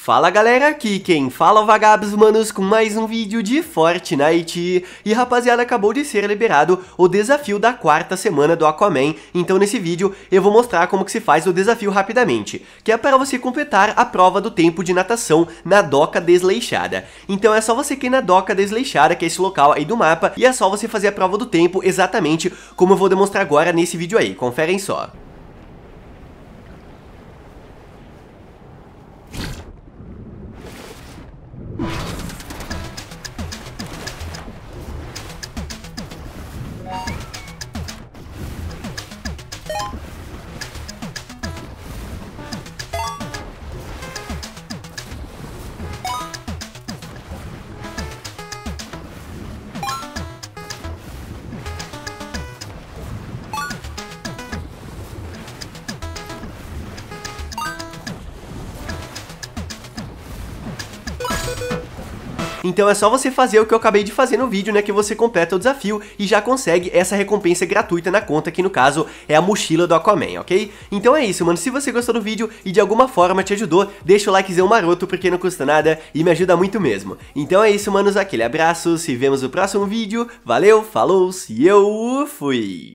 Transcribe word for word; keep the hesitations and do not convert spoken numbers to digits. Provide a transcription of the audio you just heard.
Fala galera, aqui quem fala é o Vagabos, manos, com mais um vídeo de Fortnite. E rapaziada, acabou de ser liberado o desafio da quarta semana do Aquaman. Então nesse vídeo eu vou mostrar como que se faz o desafio rapidamente, que é para você completar a prova do tempo de natação na Doca Desleixada. Então é só você ir na Doca Desleixada, que é esse local aí do mapa, e é só você fazer a prova do tempo exatamente como eu vou demonstrar agora nesse vídeo aí, conferem só. Então é só você fazer o que eu acabei de fazer no vídeo, né, que você completa o desafio e já consegue essa recompensa gratuita na conta, que no caso é a mochila do Aquaman, ok? Então é isso, mano, se você gostou do vídeo e de alguma forma te ajudou, deixa o likezão maroto porque não custa nada e me ajuda muito mesmo. Então é isso, manos, aquele abraço, se vemos no próximo vídeo, valeu, falou, e eu fui!